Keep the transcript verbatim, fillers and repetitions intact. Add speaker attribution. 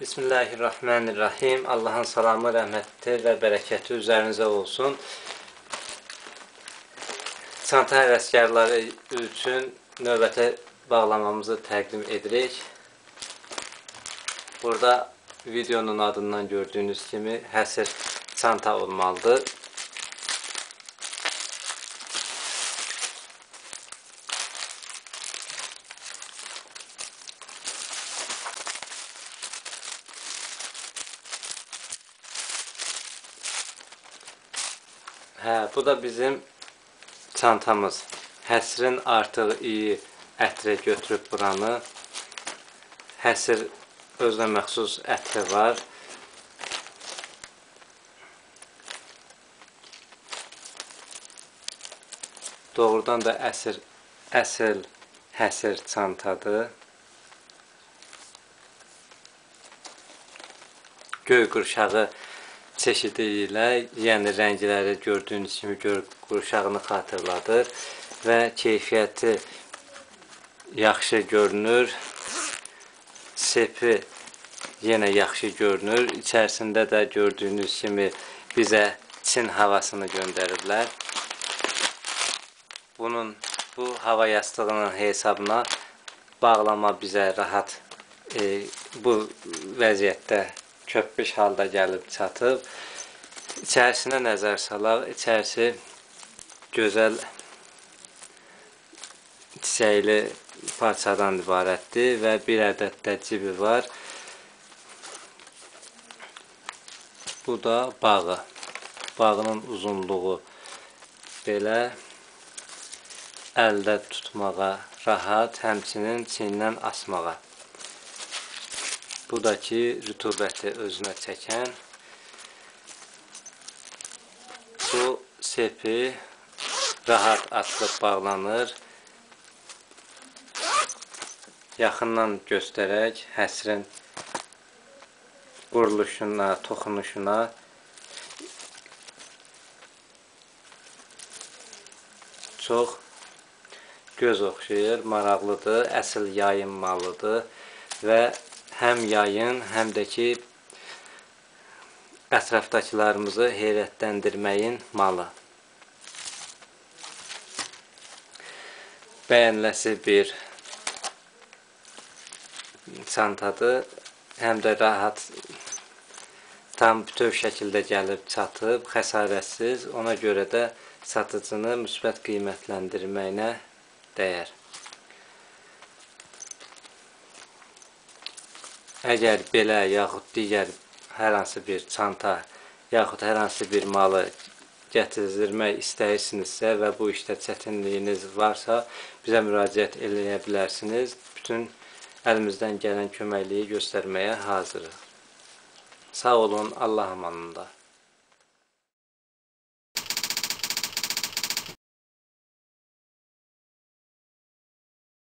Speaker 1: Bismillahirrahmanirrahim. Allahın salamı, rəhməti və bərəkəti üzərinizə olsun. Çanta həvəskarları üçün növbəti bağlamamızı təqdim edirik. Burada videonun adından gördüyünüz kimi həsir çanta olmalıdır. Hə, bu da bizim çantamız. Həsirin artığı iyi ətri götürüb buranı. Həsir özünə məxsus ətri var. Doğrudan da əsir, əsl həsir çantadır. Göy qurşağı çeşidi ilə, yəni rəngləri gördüyünüz kimi göy qurşağını xatırladır və keyfiyyəti yaxşı görünür. Sepi yenə yaxşı görünür. İçərisində də gördüyünüz kimi bizə Çin havasını göndəriblər. Bunun, bu hava yastığının hesabına bağlama bizə rahat e, bu vəziyyətdə köpmüş halda gəlib çatıb. İçərisinə nəzər salaq. İçərisi gözəl çiçəkli parçadan ibarətdir və bir ədəd də cibi var. Bu da bağı. Bağının uzunluğu belə əldə tutmağa rahat, həmçinin çiyindən asmağa. Bu da ki, rütubəti özünə çəkən. Bu sepi rahat açılıb bağlanır. Yaxından göstərək həsirin quruluşuna, toxunuşuna. Çox göz oxşayır, maraqlıdır, əsl yayın malıdır və həm yayın, həm də ki, ətrafdakılarımızı heyrətləndirməyin malı. Bəyəniləsi bir çantadır. Həm də rahat, tam bütöv şəkildə gəlib çatıb, xəsarətsiz. Ona görə də satıcını müsbət qiymətləndirməyinə dəyər. Əgər belə yaxud digər hər hansı bir çanta yaxud hər hansı bir malı gətirdirmək istəyirsinizsə və bu işdə çətinliyiniz varsa, bizə müraciət eləyə bilərsiniz. Bütün əlimizdən gələn köməkliyi göstərməyə hazırıq. Sağ olun, Allah amanında.